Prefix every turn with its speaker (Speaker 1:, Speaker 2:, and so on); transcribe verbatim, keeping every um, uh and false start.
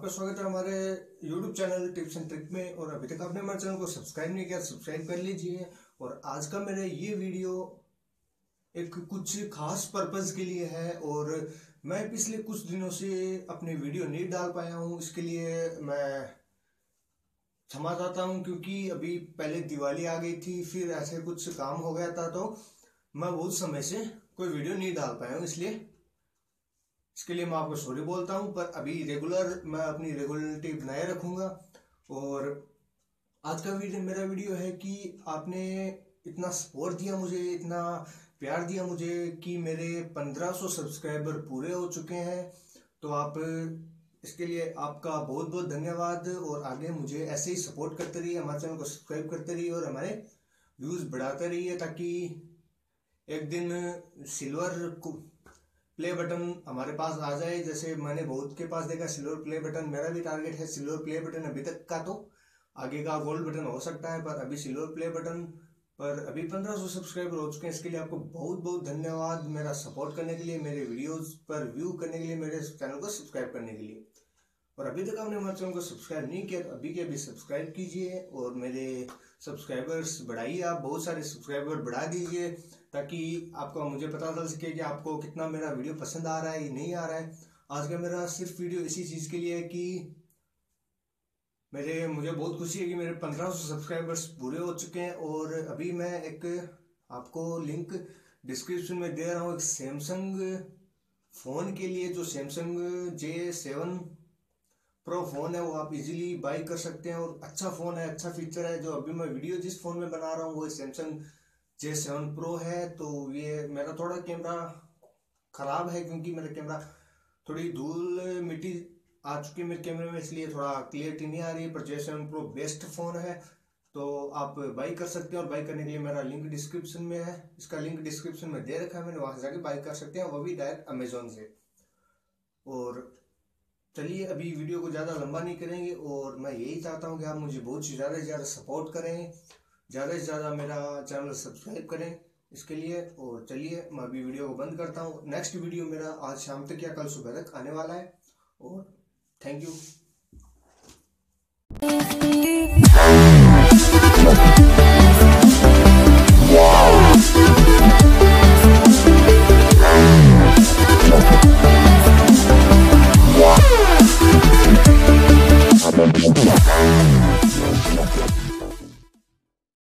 Speaker 1: आपका स्वागत है हमारे YouTube channel tips and trick में। और अभी तक आपने हमारे चैनल को सब्सक्राइब नहीं किया, सब्सक्राइब कर लीजिए। और आज का मेरा ये वीडियो एक कुछ खास पर्पस के लिए है और मैं पिछले कुछ दिनों से अपने वीडियो नहीं डाल पाया हूँ। इसके लिए मैं क्षमा चाहता हूँ, क्योंकि अभी पहले दिवाली आ गई थी, फिर ऐसे कुछ काम हो गया था, तो मैं बहुत समय से कोई वीडियो नहीं डाल पाया हूँ। इसलिए इसके लिए मैं आपको सॉरी बोलता हूँ। पर अभी रेगुलर मैं अपनी रेगुलरिटी बनाए रखूँगा। और आज का वीडियो मेरा वीडियो है कि आपने इतना सपोर्ट दिया मुझे, इतना प्यार दिया मुझे कि मेरे पंद्रह सौ सब्सक्राइबर पूरे हो चुके हैं। तो आप इसके लिए आपका बहुत बहुत धन्यवाद। और आगे मुझे ऐसे ही सपोर्ट करते रहिए, हमारे चैनल को सब्सक्राइब करते रहिए और हमारे व्यूज़ बढ़ाते रहिए, ताकि एक दिन सिल्वर प्ले बटन हमारे पास आ जाए। जैसे मैंने बहुत के पास देखा सिल्वर प्ले बटन, मेरा भी टारगेट है सिल्वर प्ले बटन अभी तक का। तो आगे का गोल्ड बटन हो सकता है, पर अभी सिल्वर प्ले बटन पर अभी पंद्रह सौ सब्सक्राइबर हो चुके हैं। इसके लिए आपको बहुत बहुत धन्यवाद, मेरा सपोर्ट करने के लिए, मेरे वीडियोस पर व्यू करने के लिए, मेरे चैनल को सब्सक्राइब करने के लिए। और अभी तक आपने हमारे चैनल को सब्सक्राइब नहीं किया तो अभी के अभी सब्सक्राइब कीजिए और मेरे सब्सक्राइबर्स बढ़ाइए। आप बहुत सारे सब्सक्राइबर बढ़ा दीजिए, ताकि आपको मुझे पता चल सके कि आपको कितना मेरा वीडियो पसंद आ रहा है या नहीं आ रहा है। आज का मेरा सिर्फ वीडियो इसी चीज़ के लिए है कि मेरे मुझे बहुत खुशी है कि मेरे पंद्रह सौ सब्सक्राइबर्स पूरे हो चुके हैं। और अभी मैं एक आपको लिंक डिस्क्रिप्शन में दे रहा हूँ एक सैमसंग फ़ोन के लिए, जो Samsung J seven pro phone है, वो आप इजीली बाई कर सकते हैं। और अच्छा फ़ोन है, अच्छा फीचर है। जो अभी मैं वीडियो जिस फ़ोन में बना रहा हूँ वो सैमसंग जे सेवन प्रो है। तो ये मेरा थोड़ा कैमरा ख़राब है, क्योंकि मेरा कैमरा थोड़ी धूल मिट्टी आ चुकी है मेरे कैमरे में, इसलिए थोड़ा क्लियरिटी नहीं आ रही है। पर J seven pro best phone है, तो आप बाई कर सकते हैं। और बाई करने के लिए मेरा लिंक डिस्क्रिप्शन में है, इसका लिंक डिस्क्रिप्शन में दे रखा है मैंने, वहाँ से जाके बाई कर सकते हैं, वो भी डायरेक्ट अमेजोन से। और चलिए अभी वीडियो को ज़्यादा लंबा नहीं करेंगे, और मैं यही चाहता हूँ कि आप मुझे बहुत ज़्यादा से ज़्यादा सपोर्ट करें, ज़्यादा से ज़्यादा मेरा चैनल सब्सक्राइब करें इसके लिए। और चलिए मैं अभी वीडियो को बंद करता हूँ। नेक्स्ट वीडियो मेरा आज शाम तक या कल सुबह तक आने वाला है। और थैंक यू।
Speaker 2: Yeah.